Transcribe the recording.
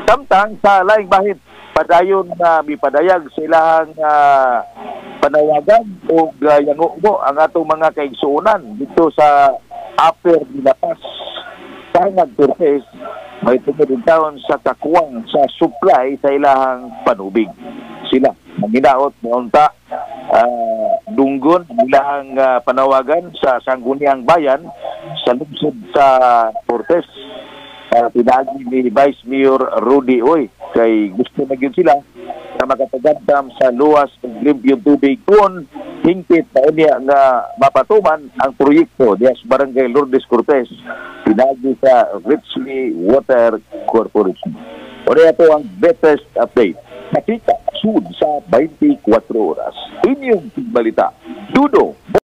Samtang sa laing bahid padayon na mipadayag silang panawagan o yango ang atong mga kaigsuonan dito sa Upper Dilapas. Tangad Cortez, may tungod taon sa kakuwang sa supply sa ilahang panubig. Sila maginaot maunta dunggon ilahang panawagan sa Sangguniang Bayan sa lungsod sa Cortez. Pinagi ni Vice Mayor Rudy Oy kay gusto na yun sila na makatagadam sa luwas ng limpyong tubig kung hingpit na niya nga mapatuman ang proyekto diya sa Barangay Lourdes Cortez pinagi sa Richley Water Corporation. O ito ang latest update. Nakita sud sa 24 oras. Inyong balita. Dudo.